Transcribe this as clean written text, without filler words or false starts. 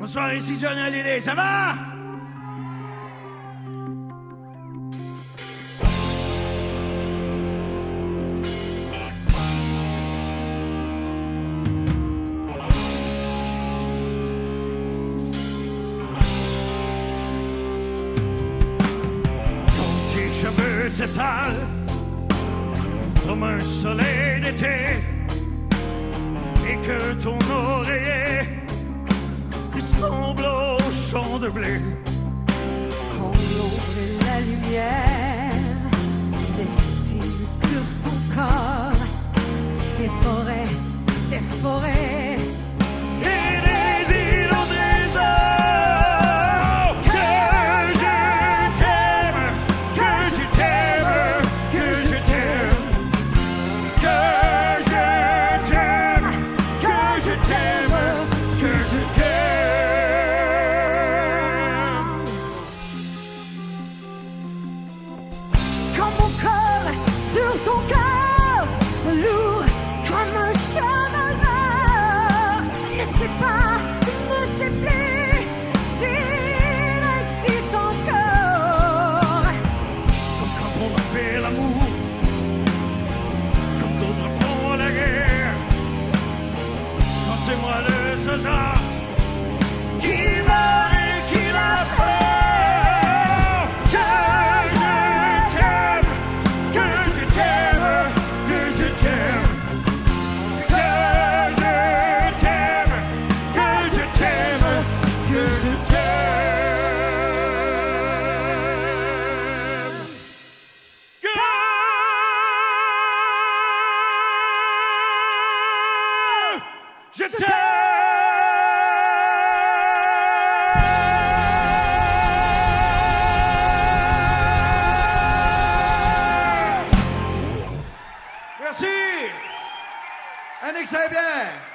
Bonsoir, ici Johnny Hallyday, ça va? Quand tes cheveux s'étalent comme un soleil d'été et que ton oreiller ressemble au champ de blé. Quand l'ombre et la lumière dessinent sur ton corps des forêts Et des îles au trésor. Que je t'aime, que je t'aime, que je t'aime. Que je t'aime, que je t'aime, que je t'aime. Quand mon corps sur ton corps, lourd comme un cheval noir, ne sais pas, ne sais plus s'il existe encore. Comme quand on a fait l'amour, comme d'autres font la guerre. Quand c'est moi le soldat qui meurt et qui l'a fait. Que je t'aime, que je t'aime, que je t'aime. Que je t'aime, que je t'aime, que je t'aime. Que je t'aime. Merci. Annick Saint-Pierre.